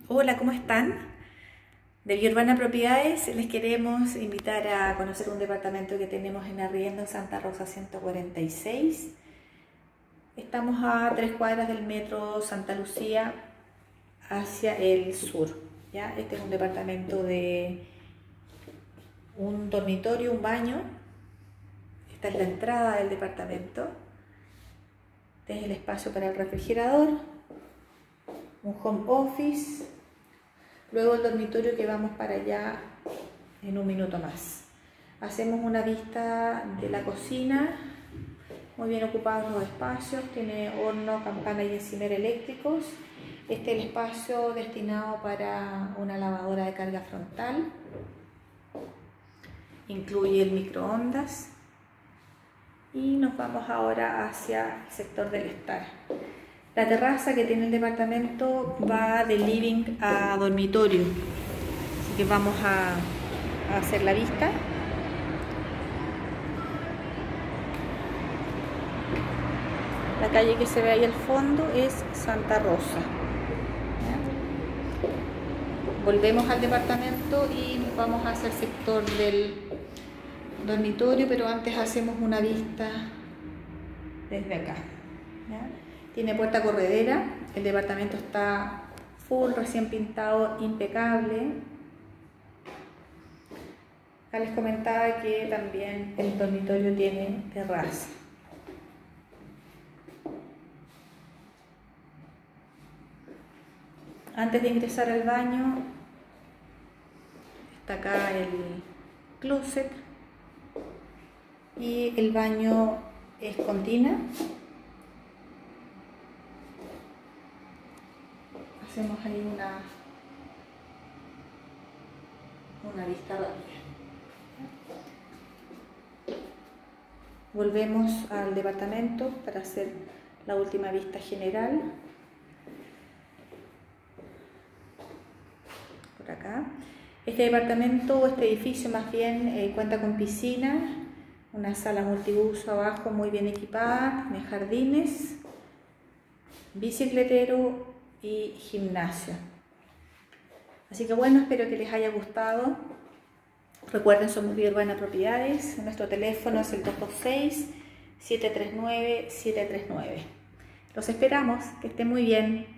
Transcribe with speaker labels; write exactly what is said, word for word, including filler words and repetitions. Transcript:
Speaker 1: Hola, ¿cómo están? De Vía Urbana Propiedades les queremos invitar a conocer un departamento que tenemos en arriendo en Santa Rosa ciento cuarenta y seis. Estamos a tres cuadras del metro Santa Lucía hacia el sur. ¿ya? Este es un departamento de un dormitorio, un baño. Esta es la entrada del departamento. Este es el espacio para el refrigerador, un home office. Luego el dormitorio que vamos para allá en un minuto más. Hacemos una vista de la cocina, muy bien ocupados los espacios, tiene horno, campana y encimera eléctricos. Este es el espacio destinado para una lavadora de carga frontal. Incluye el microondas. Y nos vamos ahora hacia el sector del estar. La terraza que tiene el departamento va de living a dormitorio, así que vamos a, a hacer la vista. La calle que se ve ahí al fondo es Santa Rosa. ¿Ya? Volvemos al departamento y nos vamos hacia el sector del dormitorio, pero antes hacemos una vista desde acá. ¿Ya? Tiene puerta corredera, el departamento está full, recién pintado, impecable. Acá les comentaba que también el dormitorio tiene terraza. Antes de ingresar al baño, está acá el closet y el baño es con tina. Hacemos ahí una, una vista rápida. Volvemos al departamento para hacer la última vista general. Por acá. Este departamento, o este edificio más bien, eh, cuenta con piscina, una sala multiuso abajo muy bien equipada, tiene jardines, bicicletero y gimnasio. Así que bueno, espero que les haya gustado. Recuerden, somos Vía Urbana Propiedades. Nuestro teléfono es el dos dos seis, siete tres nueve, siete tres nueve. Los esperamos, que estén muy bien.